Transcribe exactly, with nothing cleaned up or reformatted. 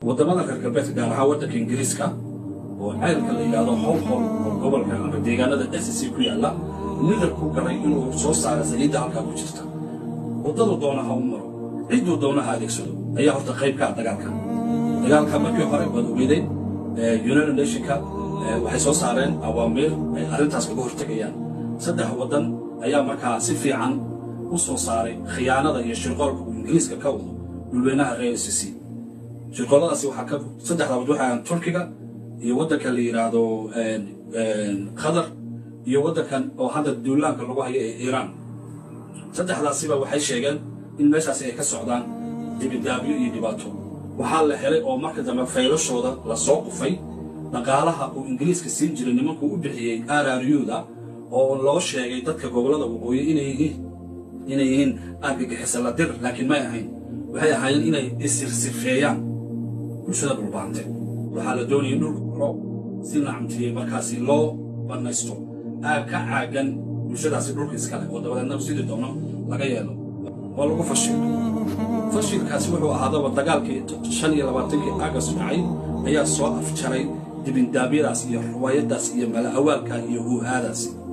wadamada reer galbeedka gaar ahaan waddanka Ingiriiska oo ceelka la yiraahdo Hull Hall oo gobolka ama deegaanada S C ku yaala nidar ku galay inuu soo saaro saliidda halka ku jirta wadada doona ha u maro ciduu doona ha adeegsado ayaa horta qayb ka ah dagaalka dagaalka markii hore wada weeday United Nations-ka waxay soo saareen awaamiir ay arrintaas uga hortagayaan saddex wadan ayaa markaa si fiican u soo saaray khiyaanada iyo shirqoolka Ingiriiska ka wado dhulweynaha reer S C shirqooladaasi waxaa ka saddexda wad waxaan Turkiga iyo wadanka la yiraahdo Qatar iyo wadankan oo hadda duulaanka lagu hayo ee Iran saddexdaasiba waxay sheegeen in meeshaas ay ka socdaan dibidaabiyo iyo dhibaato waxaa la helay oo marka dambe faylashooda la soo qufay dhaqaalaha uu Ingiriiska siin jiray nimanku u bixiyay R R U-da oo loo sheegay dadka gobolada waqooyi inay yihiin inay yihiin argagixis la dir laakiin ma ahayn waxay ahaayeen inay isirsifeeyaan bulshada dhulbaante waxaa la doonayay dhulka horo si nacamtiyey markaasi loo banaysto aag ka caagan bulshadaasi dhulka iskale oo dabadeedna sidii doono laga yeelo waa lagu fashil fashilkaasi wuxuu ahaadaba dagaalkii shan iyo labaatankii August dhacay ayaa soo afjaray dibindaabyadaas iyo riwaayadaas iyo mala awaalka iyo huuhaadaasi